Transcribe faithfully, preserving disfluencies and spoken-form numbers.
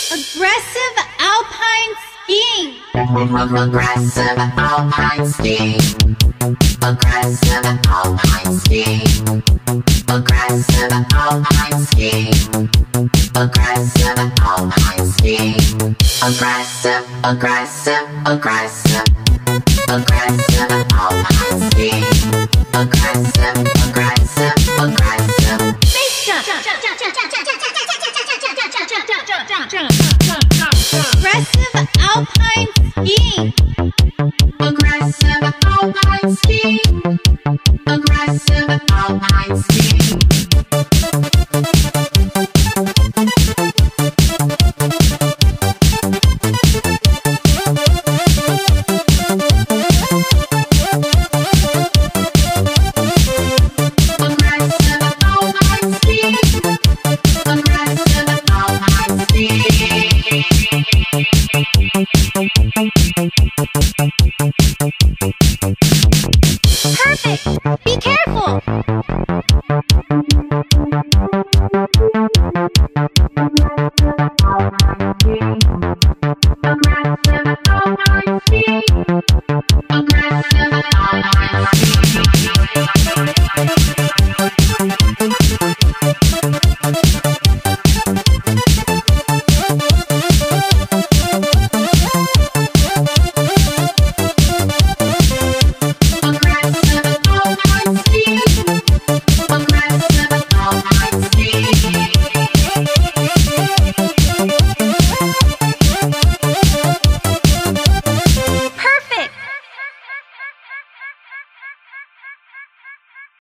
Aggressive alpine skiing. Aggressive alpine skiing. Aggressive alpine skiing. Aggressive alpine skiing. Aggressive alpine skiing. Aggressive, aggressive, aggressive. Aggressive alpine skiing. Aggressive, aggressive, aggressive. Base jump. Aggressive alpine skiing. Aggressive alpine skiing. Aggressive alpine skiing. Perfect! Be careful!